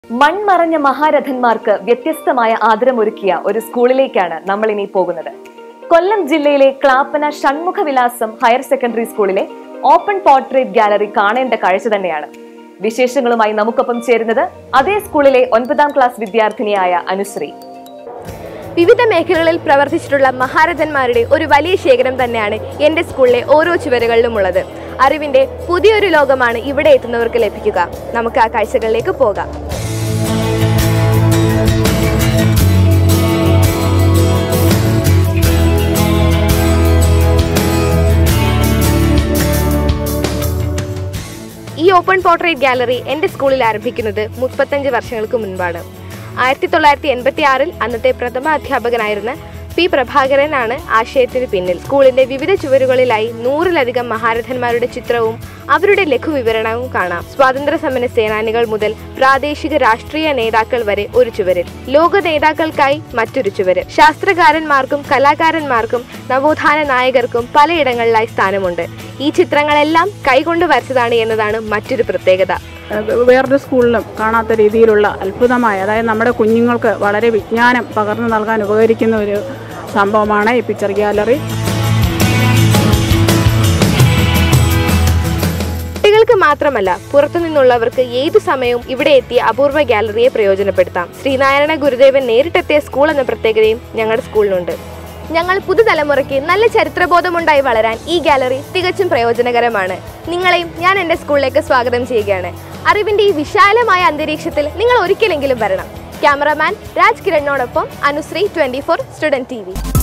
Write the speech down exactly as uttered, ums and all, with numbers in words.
മൺമറഞ്ഞ മഹാരഥന്മാർക്ക് വ്യത്യസ്തമായ ആദരമൊരുക്കിയ ഒരു സ്കൂളിലേക്കാണ് നമ്മൾ ഇനി പോകുന്നത്. കൊല്ലം ജില്ലയിലെ ക്ലാപ്പന ഷൺമുഖവിലാസം ഹയർ സെക്കൻഡറി സ്കൂളിലെ ഓപ്പൺ പോർട്രേറ്റ് ഗാലറി കാണേണ്ട കാഴ്ച തന്നെയാണ്. വിശേഷങ്ങളുമായി നമുക്കൊപ്പം ചേരുന്നത് അതേ സ്കൂളിലെ ഒൻപതാം ക്ലാസ് വിദ്യാർത്ഥിനിയായ അനുശ്രീ. വിവിധ മേഖലകളിൽ പ്രവർത്തിച്ചിട്ടുള്ള മഹാരഥന്മാരുടെ ഒരു വലിയ ശേഖരം തന്നെയാണ് എൻ്റെ സ്കൂളിലെ ഓരോ ചുവരുകളിലും ഉള്ളത്. അറിവിൻ്റെ പുതിയൊരു ലോകമാണ് ഇവിടെ എത്തുന്നവർക്ക് ലഭിക്കുക. നമുക്ക് ആ കാഴ്ചകളിലേക്ക് പോകാം. ഈ ഓപ്പൺ പോർട്രേറ്റ് ഗാലറി എൻ്റെ സ്കൂളിൽ ആരംഭിക്കുന്നത് മുപ്പത്തഞ്ച് വർഷങ്ങൾക്ക് മുൻപാണ്. ആയിരത്തി തൊള്ളായിരത്തി എൺപത്തി ആറിൽ അന്നത്തെ പ്രഥമ അധ്യാപകനായിരുന്ന പി പ്രഭാകരനാണ് ആശയത്തിന് പിന്നിൽ. സ്കൂളിന്റെ വിവിധ ചുവരുകളിലായി നൂറിലധികം മഹാരഥന്മാരുടെ ചിത്രവും അവരുടെ ലഘുവിവരണവും കാണാം. സ്വാതന്ത്ര്യ സമര സേനാനികൾ മുതൽ പ്രാദേശിക രാഷ്ട്രീയ നേതാക്കൾ വരെ ഒരു ചുവരിൽ, ലോക നേതാക്കൾക്കായി മറ്റൊരു ചുവര്, ശാസ്ത്രകാരന്മാർക്കും കലാകാരന്മാർക്കും നവോത്ഥാന നായകർക്കും പലയിടങ്ങളിലായി സ്ഥാനമുണ്ട്. ഈ ചിത്രങ്ങളെല്ലാം കൈകൊണ്ട് വരച്ചതാണ് എന്നതാണ് മറ്റൊരു പ്രത്യേകത. വേറൊരു സ്കൂളിലും കാണാത്ത രീതിയിലുള്ള അത്ഭുതമായ, അതായത് നമ്മുടെ കുഞ്ഞുങ്ങൾക്ക് വളരെ വിജ്ഞാനം പകർന്നു നൽകാൻ ഉപകരിക്കുന്ന ഒരു സംഭവമാണ് ഈ പിക്ചർ ഗാലറി. കുട്ടികൾക്ക് മാത്രമല്ല, പുറത്തു നിന്നുള്ളവർക്ക് ഏതു സമയവും ഇവിടെ എത്തിയ അപൂർവ ഗാലറിയെ പ്രയോജനപ്പെടുത്താം. ശ്രീനാരായണ ഗുരുദേവൻ നേരിട്ടെത്തിയ സ്കൂൾ എന്ന പ്രത്യേകതയും ഞങ്ങളുടെ സ്കൂളിനുണ്ട്. ഞങ്ങൾ പുതുതലമുറയ്ക്ക് നല്ല ചരിത്രബോധമുണ്ടായി വളരാൻ ഈ ഗാലറി തികച്ചും പ്രയോജനകരമാണ്. നിങ്ങളെയും ഞാൻ എൻ്റെ സ്കൂളിലേക്ക് സ്വാഗതം ചെയ്യുകയാണ്. അറിവിൻ്റെ ഈ വിശാലമായ അന്തരീക്ഷത്തിൽ നിങ്ങൾ ഒരിക്കലെങ്കിലും വരണം. ക്യാമറമാൻ രാജ് കിരണിനോടൊപ്പം Anushree, twenty four student T V.